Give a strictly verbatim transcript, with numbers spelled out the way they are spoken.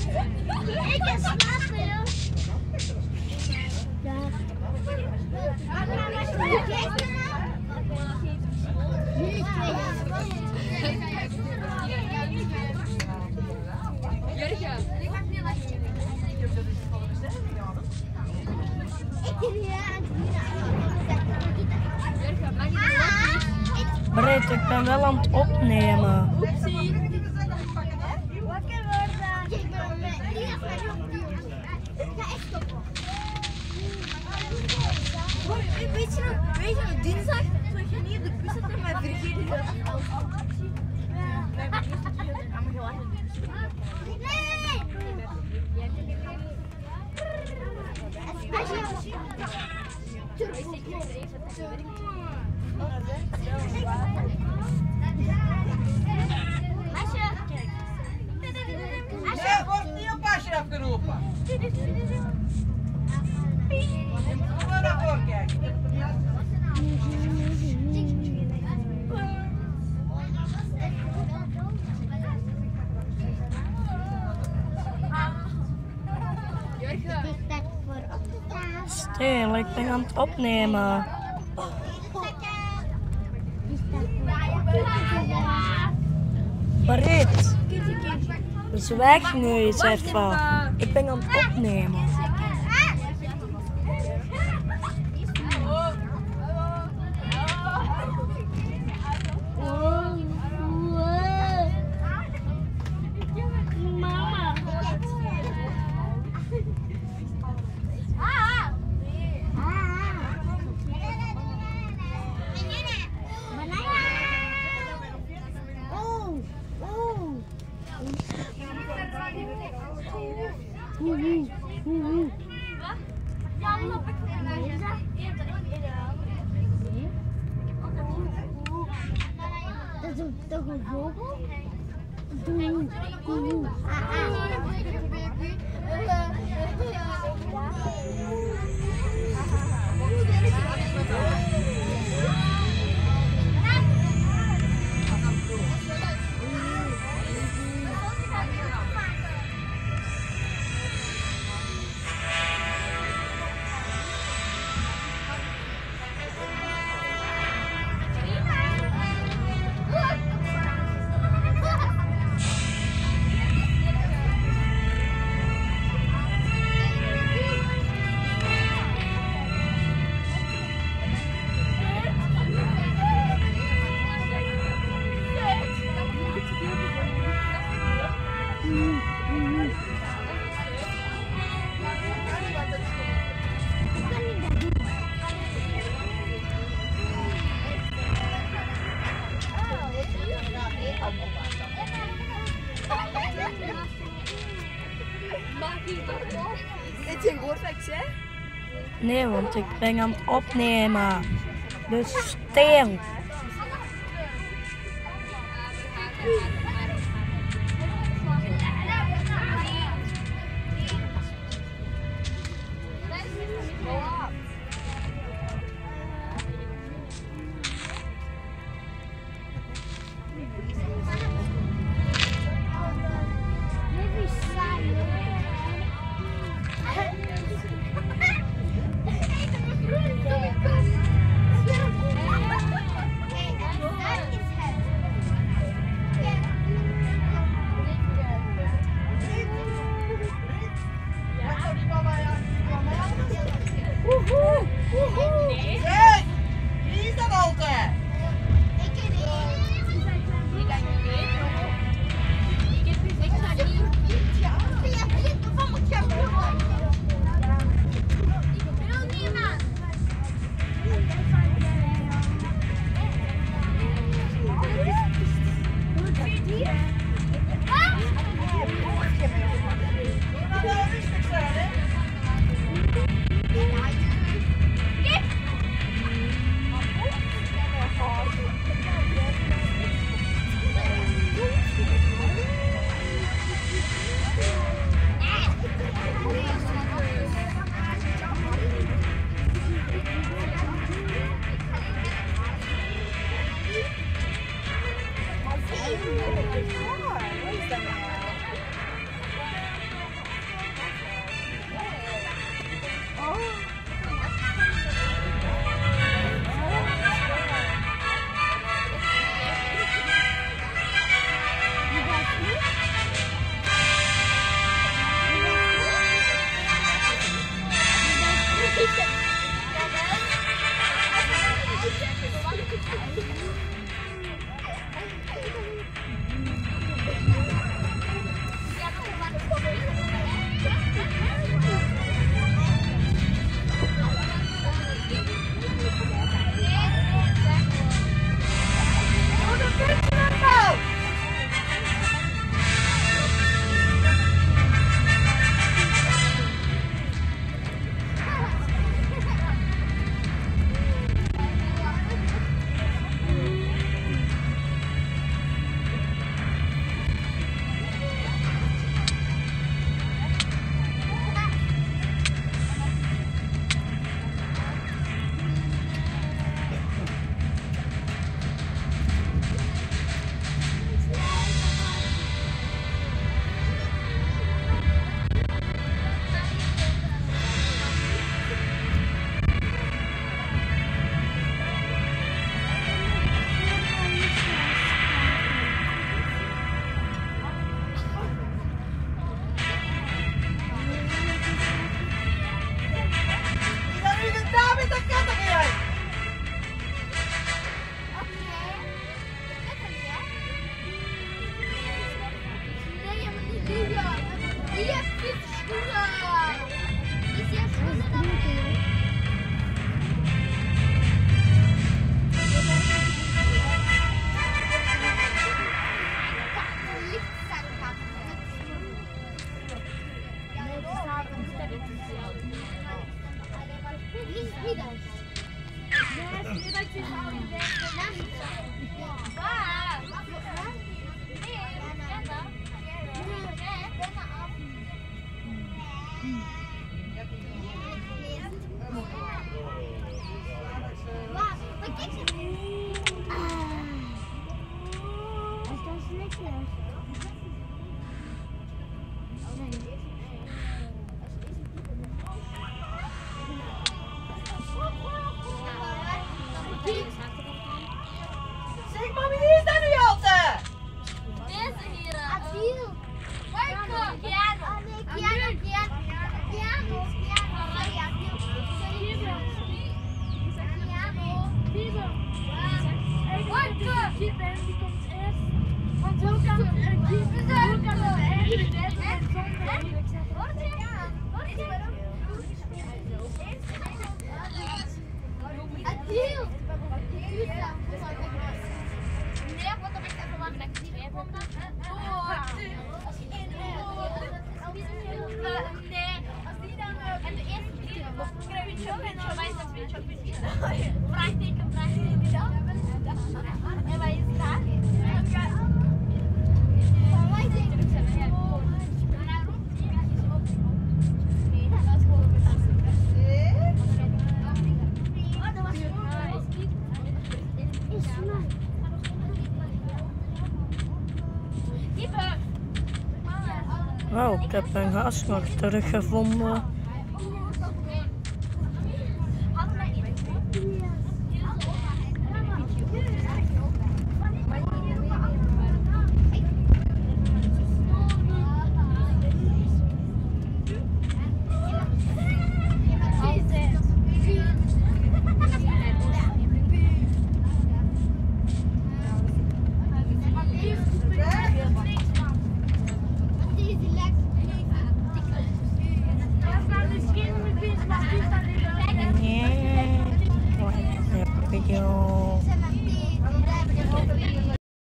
Ik ga slapen, joh. Ja. Jurgen. Ik heb niet lekker. Ik heb hier aan het Britt, ik ben wel aan het opnemen. Oepsie. wakker worden. Ik ben hier van Ik ga echt stoppen. Weet je nog, weet je nog, dinsdag toen je niet op de bus zat en wij vergeten dat. Wij hebben bus aan me gelachen. Nee! Nee, wordt niet op pasje afgeroepen. Ga naar voren kijken. Stil, ik ben aan het opnemen. Britt, zwijg nu eens even. Ik ben aan het opnemen. Dat is toch een vogel? Doe, doe. Heb je gehoord wat ik zei? Nee, want ik ben aan het opnemen. Dus stil. Hey, wie is dat altijd? Zeg maar, wie is dat nu altijd? Deze hier. Adil. Marco. Piano. Nee, piano, piano. Piano, piano. Sorry, Adil. Sorry, piano. Marco. Die band die komt eerst. Want hoe kan het een keeper zijn? Hoe kan het eigenlijk net zonder moeilijk zetten? Hoort je? Hoort je? Adil. Nee, wat heb ik even wachten dat ik die weer heb. Als je één nee, als die dan en de eerste keer krijg je zo en dan wijst dat weer zo precies. Vraagteken, vraagteken dan. En waar is daar? Van mij zeker ik zeg ja. Nee, dat was gewoon met ons. Oh, dat was gewoon. Is mij. Wauw, ik heb een gasmacht teruggevonden.